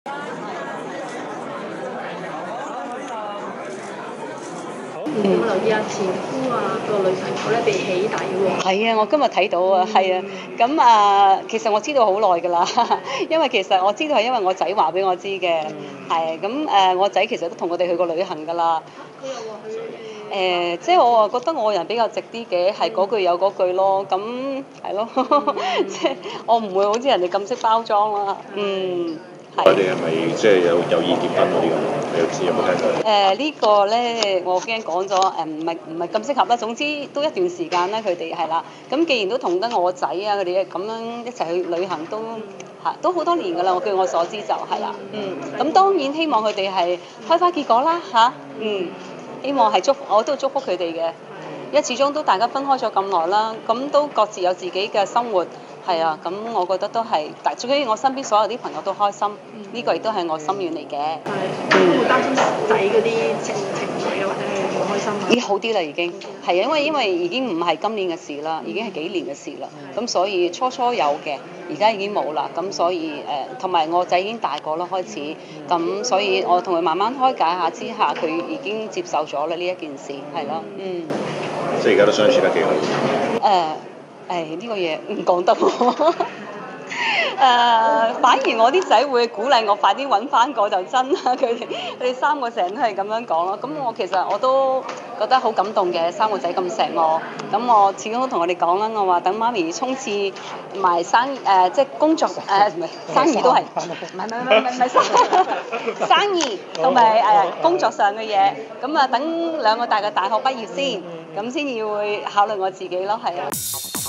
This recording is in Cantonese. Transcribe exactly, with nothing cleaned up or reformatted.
有冇留意啊？前夫啊個女朋友咧被起底喎。 係啊，我今日睇到啊，係啊，咁啊，其實我知道好耐㗎啦，因為其實我知道係因為我仔話俾我知嘅，係咁誒，我仔其實都同我哋去過旅行㗎啦。 佢又話佢誒，即係我話覺得我個人比較直啲嘅，係嗰句有嗰句咯，咁係咯，即係我唔會好似人哋咁識包裝啦，嗯。 佢哋係咪即係有有意結婚嗰啲咁？你有知有冇聽過？ 誒、呃這個、呢個咧，我驚講咗誒，唔係唔係咁適合啦。總之都一段時間啦，佢哋係啦。咁既然都同得我仔啊，佢哋咁樣一齊去旅行都嚇、嗯、都好多年㗎啦。我據我所知就係啦，嗯。咁當然希望佢哋係開花結果啦，嚇、啊，嗯。希望係祝福，我都祝福佢哋嘅。因為始終都大家分開咗咁耐啦，咁都各自有自己嘅生活。係啊，咁我覺得都係，但最緊要我身邊所有啲朋友都開心，呢、嗯、個亦都係我心願嚟嘅。 係，都會擔心仔嗰啲情情緒啊，或者係唔開心啊。 已經好啲啦，已經係啊，因為因為已經唔係今年嘅事啦，已經係幾年嘅事啦。咁、嗯、所以初初有嘅，而家已經冇啦。咁所以誒，同、呃、埋我仔已經大個啦，開始。咁、嗯、所以我同佢慢慢開解下之下，佢已經接受咗啦呢一件事，係咯，嗯。 即係而家都相處得幾好。 誒、呃。誒呢、哎這個嘢唔講得喎，誒、呃、反而我啲仔會鼓勵我快啲揾翻個就真啦，佢哋佢哋三個成日都係咁樣講咯，咁我其實我都覺得好感動嘅，三個仔咁錫我，咁我始終都同我哋講啦，我話等媽咪衝刺埋生誒、呃、即係工作誒唔係生意都係，唔係唔係唔係唔係生生意同埋誒工作上嘅嘢，咁啊等兩個大嘅大學畢業先，咁先至會考慮我自己咯，係啊。